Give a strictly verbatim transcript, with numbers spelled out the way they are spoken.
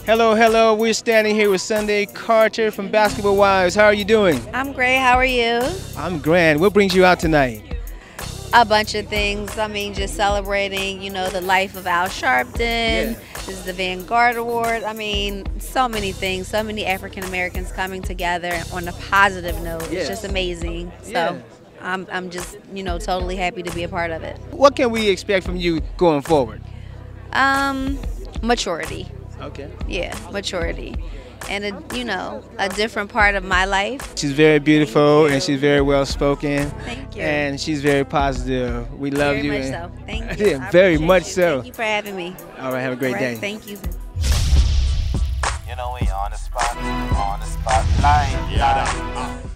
Hello, hello. We're standing here with Sundy Carter from Basketball Wives. How are you doing? I'm great. How are you? I'm grand. What brings you out tonight? A bunch of things. I mean, just celebrating, you know, the life of Al Sharpton. Yeah. This is the Vanguard Award. I mean, so many things. So many African Americans coming together on a positive note. Yeah. It's just amazing. So Yeah. I'm, I'm just, you know, totally happy to be a part of it. What can we expect from you going forward? Um, maturity. Okay. Yeah, maturity. And, a, you know, a different part of my life. She's very beautiful and she's very well spoken. Thank you. And she's very positive. We love very you. much and- so. Thank you. Yeah, I very appreciate much you. so. Thank you for having me. All right, have a great Right, day. Thank you. You know we on the spot, on the spotlight. Yeah.